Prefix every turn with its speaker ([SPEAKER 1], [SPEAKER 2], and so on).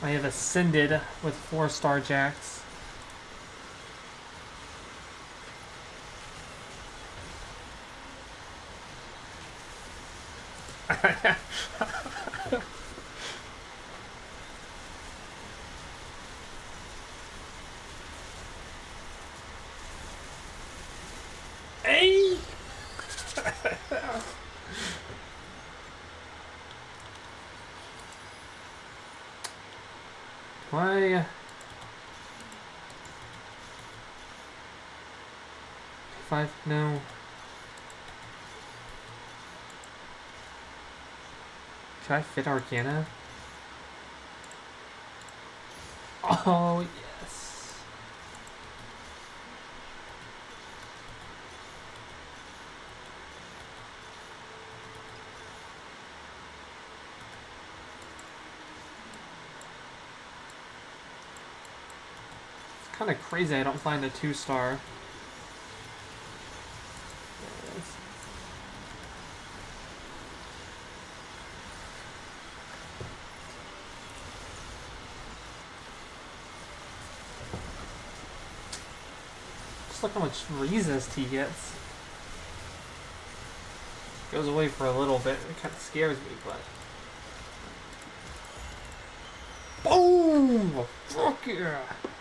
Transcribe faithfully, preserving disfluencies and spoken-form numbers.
[SPEAKER 1] I have ascended with four Star Jax. Hey! Why? Five? No. Should I fit Arcana? Oh, yes. It's kind of crazy I don't find a two star. Look how much resist he gets. Goes away for a little bit. It kind of scares me, but boom! Fuck yeah!